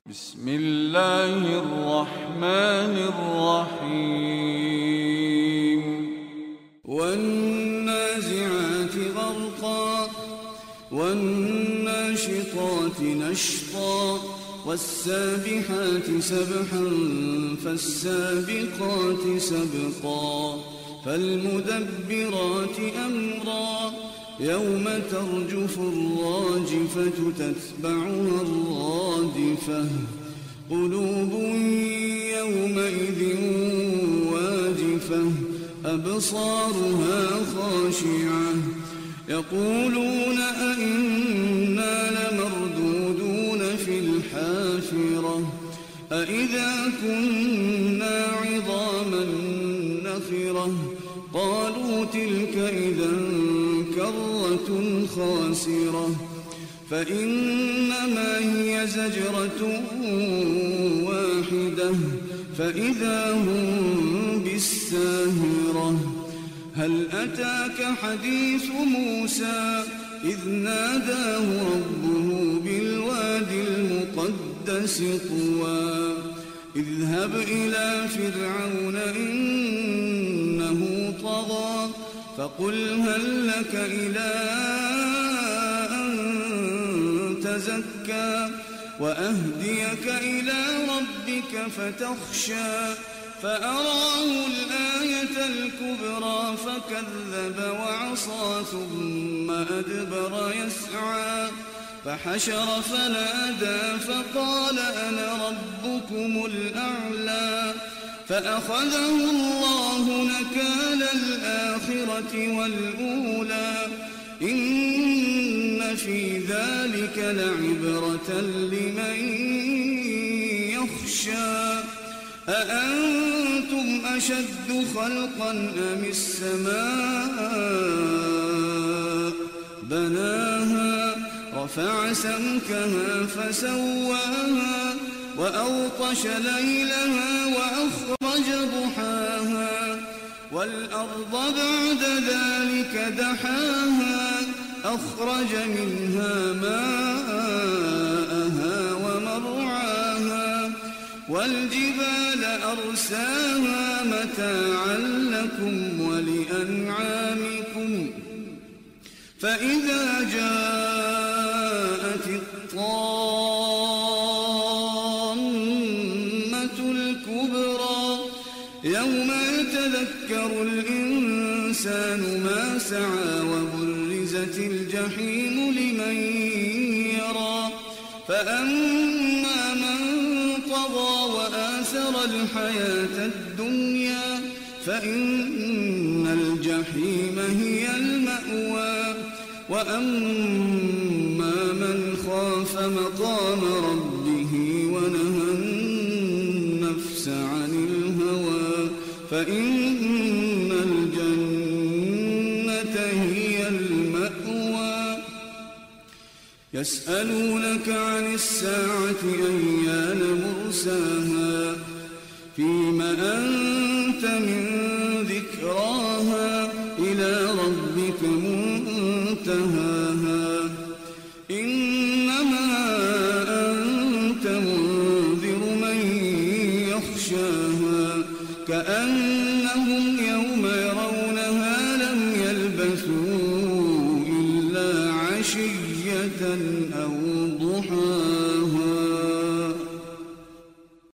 بسم الله الرحمن الرحيم والنازعات غرقا والناشطات نشطا والسابحات سبحا فالسابقات سبقا فالمدبرات أمرا يوم ترجف الراجفة تتبعها الرادفة قلوب يومئذ واجفة أبصارها خاشعة يقولون أئنا لمردودون في الحافرة أئذا كنا عظاما نخرة قالوا تلك إذا كرة خاسرة فإنما هي زجرة واحدة فإذا هم بالساهرة هل أتاك حديث موسى إذ ناداه ربه بالوادي المقدس طوى اذهب إلى فرعون إنه طغى فقل هل لك إلى أن تزكى وأهديك إلى ربك فتخشى فأراه الآية الكبرى فكذب وعصى ثم أدبر يسعى فحشر فنادى فقال أنا ربكم الأعلى فأخذه الله نكال الآخرة والأولى إن في ذلك لعبرة لمن يخشى أأنتم أشد خلقا أم السماء بناها رفع سمكها فسواها وأغطش ليلها وأخرج ضحاها والأرض بعد ذلك دحاها أخرج منها ماءها ومرعاها والجبال أرساها متاعا لكم ولأنعامكم فإذا جاءت الطامة الكبرى يوم يتذكر الإنسان ما سعى وبرزت الجحيم لمن يرى فأما من طغى وآثر الحياة الدنيا فإن الجحيم هي المأوى وأما من خاف مقام ربه ونهى النفس عن الهوى فإن الجنة هي المأوى يسألونك عن الساعة أيان مرساها فيم أنت من ذكراها إلى ربك منتهاها إنما أنت منذر من يخشاها كأن